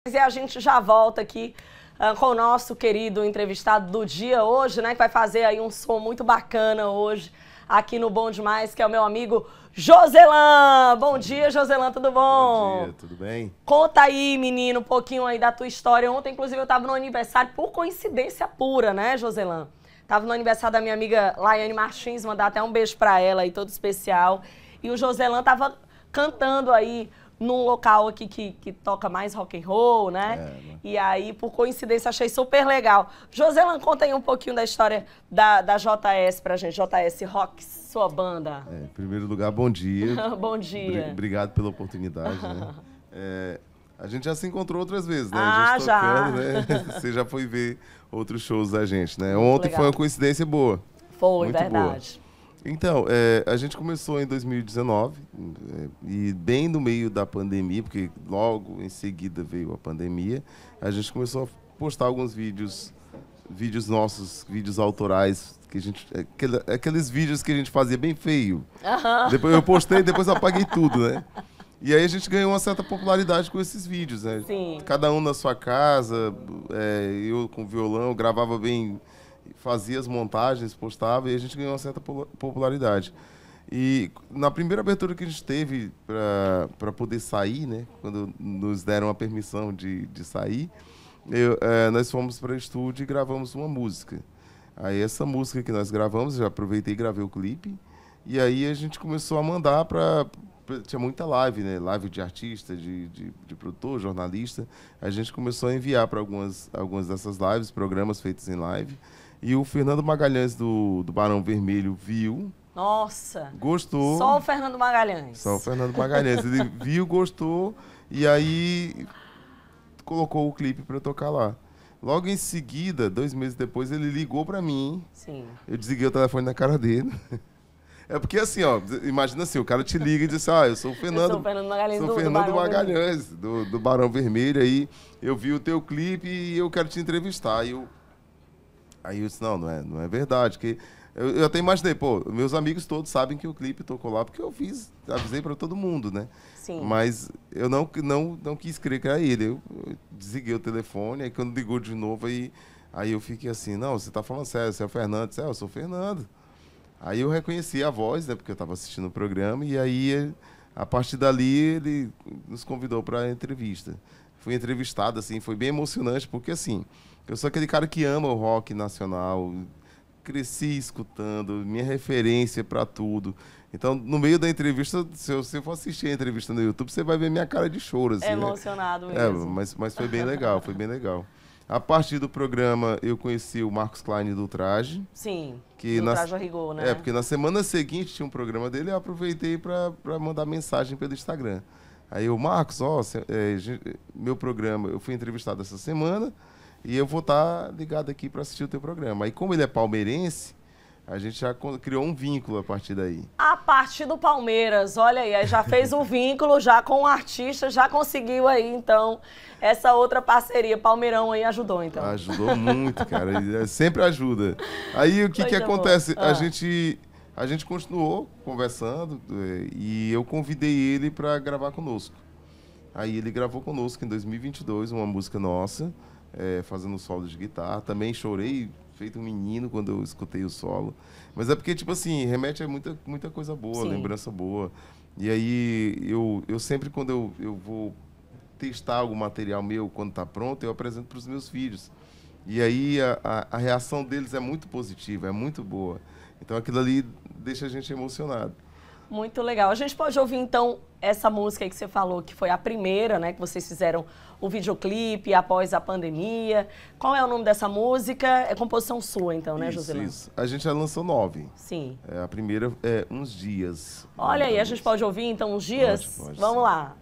E a gente já volta aqui com o nosso querido entrevistado do dia hoje, né? Que vai fazer aí um som muito bacana hoje aqui no Bom Demais, que é o meu amigo Joselan. Bom dia, Joselan, tudo bom? Bom dia, tudo bem? Conta aí, menino, um pouquinho aí da tua história. Ontem, inclusive, eu tava no aniversário, por coincidência pura, né, Joselan? Tava no aniversário da minha amiga Laiane Martins, mandar até um beijo pra ela aí, todo especial. E o Joselan tava cantando aí num local aqui que toca mais rock and roll, né? E aí, por coincidência, achei super legal. Joselan, conta aí um pouquinho da história da JS pra gente, JS Rocks, sua banda. Em primeiro lugar, bom dia. Bom dia. Obrigado pela oportunidade, né? A gente já se encontrou outras vezes, né? Ah, a gente tocando, né? Você já foi ver outros shows da gente, né? Ontem legal. foi uma coincidência boa. Foi, muito verdade. Boa. Então, a gente começou em 2019 e bem no meio da pandemia, porque logo em seguida veio a pandemia, a gente começou a postar alguns vídeos nossos, vídeos autorais, que a gente, aqueles vídeos que a gente fazia bem feio. Depois eu postei, depois eu apaguei tudo, né? E aí a gente ganhou uma certa popularidade com esses vídeos, né? Sim. Cada um na sua casa, eu com violão, gravava bem, fazia as montagens, postava, e a gente ganhou uma certa popularidade. E na primeira abertura que a gente teve para poder sair, né, quando nos deram a permissão de sair, nós fomos para o estúdio e gravamos uma música. Aí essa música que nós gravamos, já aproveitei e gravei o clipe, e aí a gente começou a mandar para... Tinha muita live, né? Live de artista, de produtor, jornalista. A gente começou a enviar para algumas dessas lives, programas feitos em live. E o Fernando Magalhães, do Barão Vermelho, viu. Nossa! Gostou. Só o Fernando Magalhães. Só o Fernando Magalhães. Ele viu, gostou, e aí colocou o clipe para tocar lá. Logo em seguida, 2 meses depois, ele ligou para mim. Sim. Eu desliguei o telefone na cara dele. É porque assim, ó, imagina assim, o cara te liga e diz assim, eu sou o Fernando, eu sou o Fernando Magalhães, sou o Fernando Magalhães, do Barão Vermelho, aí eu vi o teu clipe e eu quero te entrevistar. Aí eu disse, não é verdade, que eu até imaginei, pô, meus amigos todos sabem que o clipe tocou lá, porque eu avisei para todo mundo, né? Sim. Mas eu não quis crer que era ele, eu desliguei o telefone, aí quando ligou de novo, aí eu fiquei assim, não, você tá falando sério, você é o Fernando? Eu sou o Fernando. Aí eu reconheci a voz, né, porque eu estava assistindo o programa, e aí, a partir dali, ele nos convidou para a entrevista. Fui entrevistado, assim, foi bem emocionante, porque, assim, eu sou aquele cara que ama o rock nacional, cresci escutando, minha referência para tudo. Então, no meio da entrevista, se você for assistir a entrevista no YouTube, você vai ver minha cara de choro, assim, emocionado mesmo. Mas foi bem legal, foi bem legal. A partir do programa, eu conheci o Marcos Klein do Traje. Sim, do Traje a Rigor, né? Porque na semana seguinte tinha um programa dele e eu aproveitei para mandar mensagem pelo Instagram. Aí o Marcos, meu programa, eu fui entrevistado essa semana e eu vou estar ligado aqui para assistir o teu programa. Aí como ele é palmeirense, a gente já criou um vínculo a partir daí. A partir do Palmeiras, olha aí já fez um vínculo já com o artista, já conseguiu aí, então, essa outra parceria. Palmeirão aí ajudou, então. Ajudou muito, cara. Ele sempre ajuda. Aí o que acontece? A gente continuou conversando e eu convidei ele para gravar conosco. Aí ele gravou conosco em 2022 uma música nossa, fazendo solo de guitarra. Também chorei, feito um menino quando eu escutei o solo. Mas é porque, tipo assim, remete a muita coisa boa, Sim. lembrança boa. E aí, eu sempre, quando eu vou testar algum material meu, quando tá pronto, eu apresento para os meus filhos. E aí, a reação deles é muito positiva, é muito boa. Então, aquilo ali deixa a gente emocionado. Muito legal. A gente pode ouvir, então, essa música aí que você falou, que foi a primeira, né? Que vocês fizeram o videoclipe após a pandemia. Qual é o nome dessa música? É composição sua, então, né, Joselan? Isso. A gente já lançou 9. Sim. A primeira é Uns Dias. Olha aí, a gente pode ouvir, então, Uns Dias? Pode, Vamos sim. lá.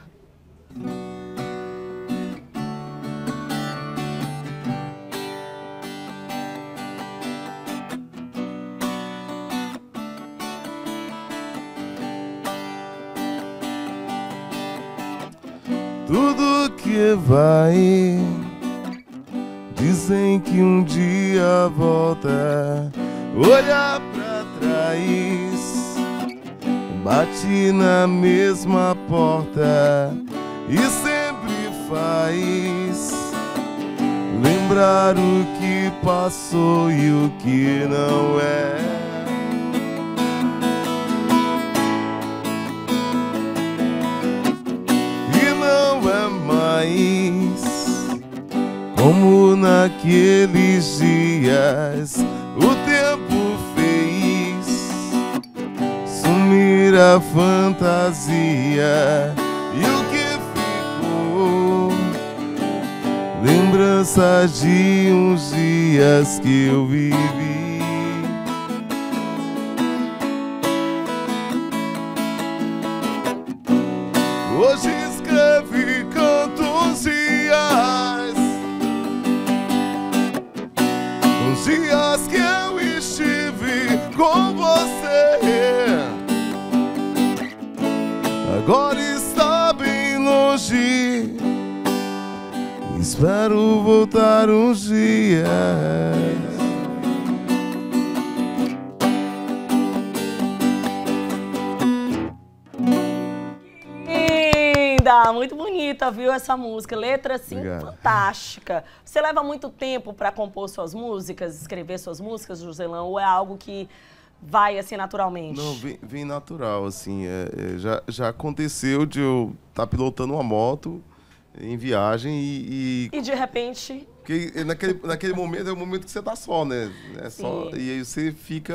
Tudo que vai, dizem que um dia volta. Olha pra trás, bate na mesma porta e sempre faz lembrar o que passou e o que não é. E não é mais como naqueles dias. O tempo fez sumir a fantasia. E o que ficou? Lembranças de uns dias que eu vivi. Hoje escrevi cantos dias, os dias que eu estive com você. Agora está bem longe, espero voltar uns dias. Linda, muito bonita, viu, essa música. Letra, assim, Obrigado. Fantástica. Você leva muito tempo para compor suas músicas, escrever suas músicas, Joselã, ou é algo que vai, assim, naturalmente? Não, vem natural, assim. Já aconteceu de eu estar pilotando uma moto em viagem E de repente... Porque naquele momento é o momento que você tá só, né? Só, e aí você fica.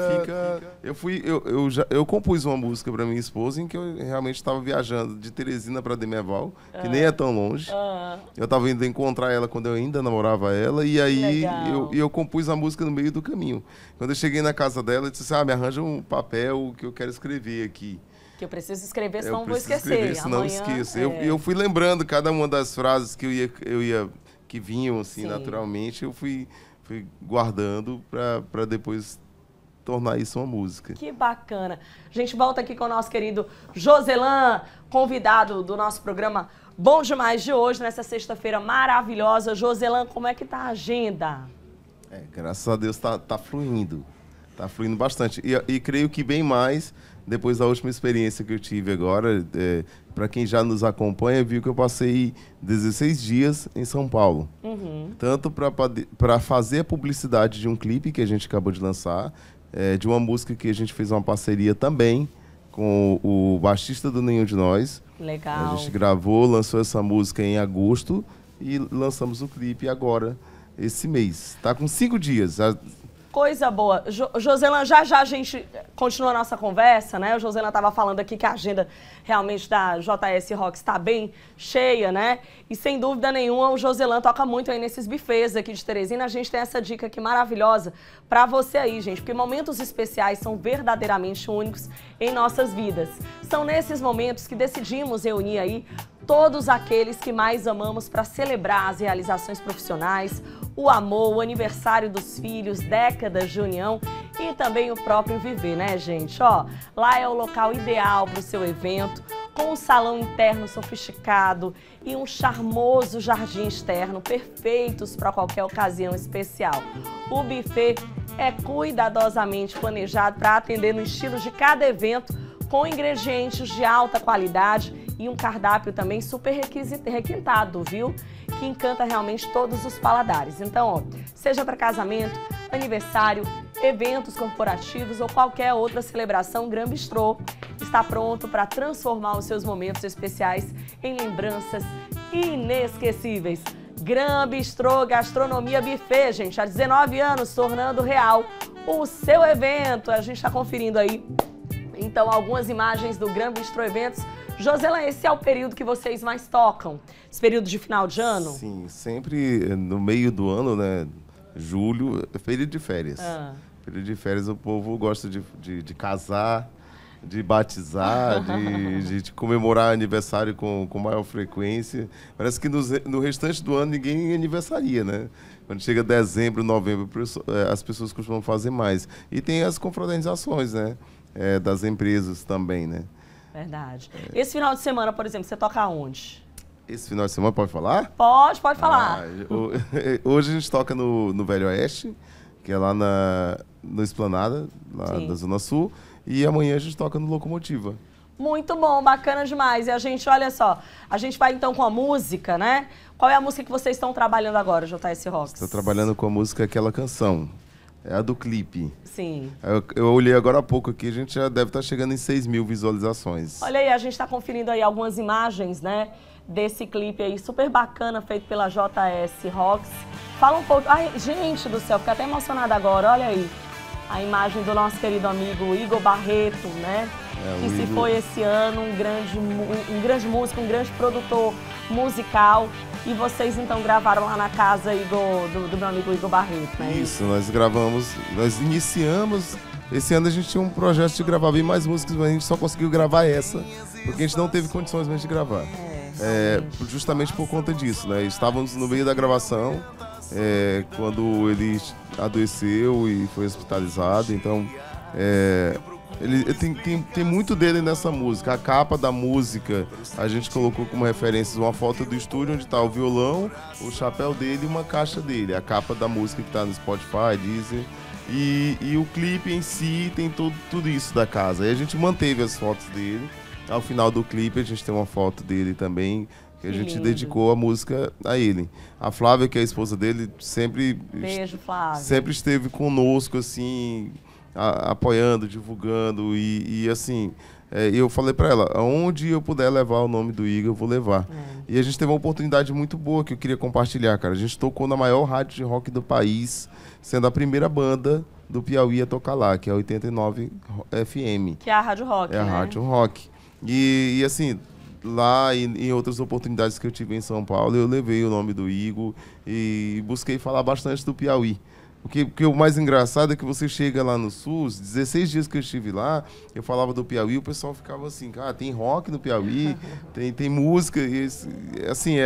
Eu compus uma música pra minha esposa em que eu realmente estava viajando de Teresina pra Demerval, que nem é tão longe. Eu tava indo encontrar ela quando eu ainda namorava ela, e aí eu compus a música no meio do caminho. Quando eu cheguei na casa dela, eu disse assim, me arranja um papel que eu quero escrever aqui. Que eu preciso escrever, senão eu vou esquecer. Senão eu esqueço. Eu fui lembrando cada uma das frases que que vinham assim naturalmente, eu fui guardando para depois tornar isso uma música. Que bacana. A gente volta aqui com o nosso querido Joselã, convidado do nosso programa Bom Demais de hoje, nessa sexta-feira maravilhosa. Joselã, como é que tá a agenda? Graças a Deus tá fluindo. Tá fluindo bastante. E creio que bem mais depois da última experiência que eu tive agora. Para quem já nos acompanha, viu que eu passei 16 dias em São Paulo. Tanto para fazer a publicidade de um clipe que a gente acabou de lançar, de uma música que a gente fez uma parceria também com o baixista do Nenhum de Nós. Legal. A gente gravou, lançou essa música em agosto e lançamos o clipe agora, esse mês. Tá com 5 dias. Coisa boa. Joselã, já a gente continua a nossa conversa, né? O Joselã estava falando aqui que a agenda realmente da JS Rocks está bem cheia, né? E sem dúvida nenhuma o Joselã toca muito aí nesses bufês aqui de Teresina. A gente tem essa dica aqui maravilhosa para você aí, gente, porque momentos especiais são verdadeiramente únicos em nossas vidas. São nesses momentos que decidimos reunir aí todos aqueles que mais amamos para celebrar as realizações profissionais, o amor, o aniversário dos filhos, décadas de união e também o próprio viver, né, gente? Ó, lá é o local ideal para o seu evento, com um salão interno sofisticado e um charmoso jardim externo, perfeitos para qualquer ocasião especial. O buffet é cuidadosamente planejado para atender no estilo de cada evento, com ingredientes de alta qualidade e um cardápio também super requintado, viu? Que encanta realmente todos os paladares. Então, ó, seja para casamento, aniversário, eventos corporativos ou qualquer outra celebração, Gran Bistrô está pronto para transformar os seus momentos especiais em lembranças inesquecíveis. Gran Bistrô Gastronomia Buffet, gente, há 19 anos, tornando real o seu evento. A gente está conferindo aí, então, algumas imagens do Gran Bistrô Eventos. Joselã, esse é o período que vocês mais tocam? Esse período de final de ano? Sim, sempre no meio do ano, né? Julho, período de férias. Período de férias o povo gosta de casar, de batizar, de comemorar aniversário com maior frequência. Parece que no restante do ano ninguém aniversaria, né? Quando chega dezembro, novembro, as pessoas costumam fazer mais. E tem as confraternizações, né? Das empresas também, né? Verdade. Esse final de semana, por exemplo, você toca aonde? Esse final de semana pode falar? Pode falar. Hoje a gente toca no Velho Oeste, que é lá no Esplanada, lá da Zona Sul, e amanhã a gente toca no Locomotiva. Muito bom, bacana demais. E a gente, olha só, a gente vai então com a música, né? Qual é a música que vocês estão trabalhando agora, JS Rocks? Estou trabalhando com a música Aquela Canção. É a do clipe. Sim. Eu olhei agora há pouco aqui, a gente já deve estar chegando em 6.000 visualizações. Olha aí, a gente está conferindo aí algumas imagens, né, desse clipe aí, super bacana, feito pela JS Rocks. Fala um pouco... Ai, gente do céu, fiquei até emocionada agora, olha aí. A imagem do nosso querido amigo Igor Barreto, né? Que se foi esse ano um grande músico, um grande produtor musical. E vocês então gravaram lá na casa do meu amigo Igor Barreto, né? Isso, nós gravamos, nós iniciamos. Esse ano a gente tinha um projeto de gravar bem mais músicas, mas a gente só conseguiu gravar essa, porque a gente não teve condições mesmo de gravar. Justamente por conta disso, né? Estávamos no meio da gravação, quando ele adoeceu e foi hospitalizado, então ele tem muito dele nessa música. A capa da música a gente colocou como referência uma foto do estúdio onde está o violão, o chapéu dele e uma caixa dele. A capa da música que está no Spotify, Deezer. E o clipe em si tem tudo isso da casa. E a gente manteve as fotos dele. Ao final do clipe a gente tem uma foto dele também, que a gente dedicou a música a ele. A Flávia, que é a esposa dele, Beijo, Flávia. Sempre esteve conosco, assim, apoiando, divulgando. E assim, eu falei pra ela, aonde eu puder levar o nome do Igor, eu vou levar. E a gente teve uma oportunidade muito boa que eu queria compartilhar, cara. A gente tocou na maior rádio de rock do país, sendo a primeira banda do Piauí a tocar lá, que é a 89 FM. Que é a Rádio Rock, né? É a Rádio Rock. E assim, lá em outras oportunidades que eu tive em São Paulo, eu levei o nome do Igor e busquei falar bastante do Piauí. Porque o mais engraçado é que você chega lá no Sul, 16 dias que eu estive lá, eu falava do Piauí, o pessoal ficava assim, cara, tem rock no Piauí, tem música, e assim,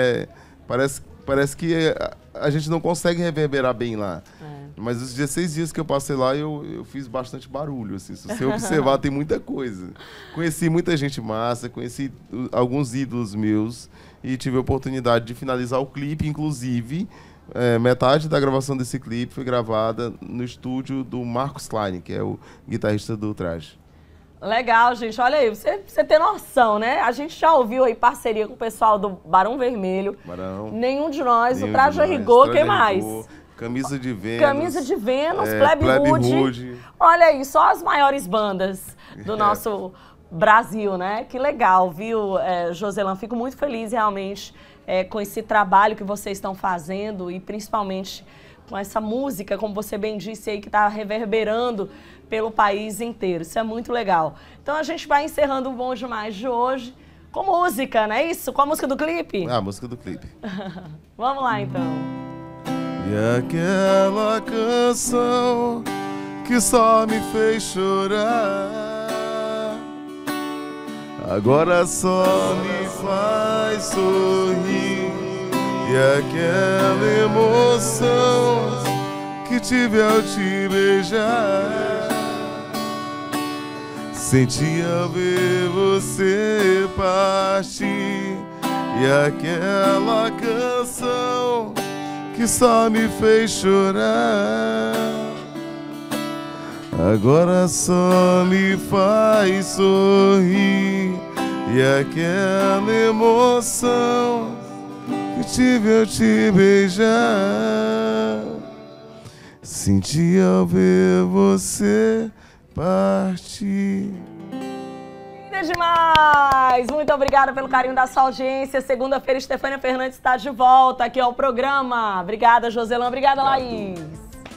parece que a gente não consegue reverberar bem lá. Mas os 16 dias que eu passei lá, eu fiz bastante barulho, assim. Se você observar, tem muita coisa. Conheci muita gente massa, conheci alguns ídolos meus e tive a oportunidade de finalizar o clipe, inclusive. Metade da gravação desse clipe foi gravada no estúdio do Marcos Klein, que é o guitarrista do Traje. Legal, gente. Olha aí, você tem noção, né? A gente já ouviu aí parceria com o pessoal do Barão Vermelho. Nenhum de nós, o Traje a Rigor, quem mais? Camisa de Vênus. Camisa de Vênus, Plebe Hood. Olha aí, só as maiores bandas do nosso Brasil, né? Que legal, viu, Joselan? Fico muito feliz realmente com esse trabalho que vocês estão fazendo e principalmente com essa música, como você bem disse aí, que está reverberando pelo país inteiro. Isso é muito legal. Então a gente vai encerrando o Bom Demais de hoje com música, não é isso? Com a música do clipe? A música do clipe. Vamos lá, então. E aquela canção que só me fez chorar, agora só me faz sorrir. E aquela emoção que tive ao te beijar, senti ao ver você partir. E aquela canção que só me fez chorar, agora só me faz sorrir. E aquela emoção que tive ao te beijar, senti ao ver você partir. É demais! Muito obrigada pelo carinho da sua audiência. Segunda-feira, Estefânia Fernandes está de volta aqui ao programa. Obrigada, Joselan. Obrigada, Laís.